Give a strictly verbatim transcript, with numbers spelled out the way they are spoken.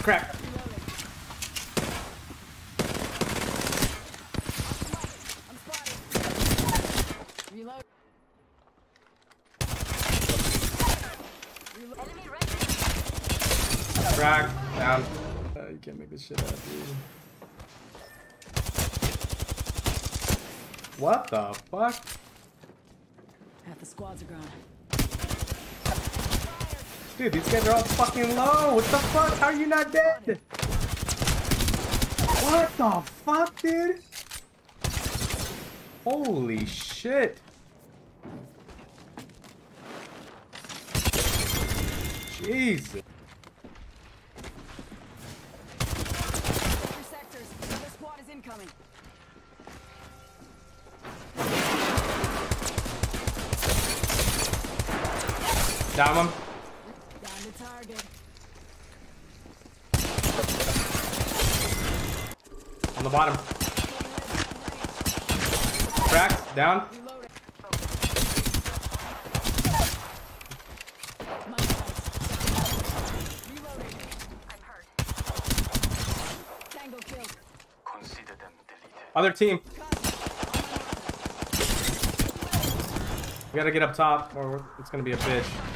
crack. Reload. Crack. Down. Uh, you can't make this shit up, dude. What the fuck? Half the squads are gone. Dude, these guys are all fucking low. What the fuck? How are you not dead? What the fuck, dude? Holy shit. Jesus. Sectors. Another squad is incoming. Down one. Down the target. On the bottom. Cracked. Down. Reloading. My sights. Reloading. I'm hurt. Tango killed. Consider them deleted. Other team. We gotta get up top or it's gonna be a bitch.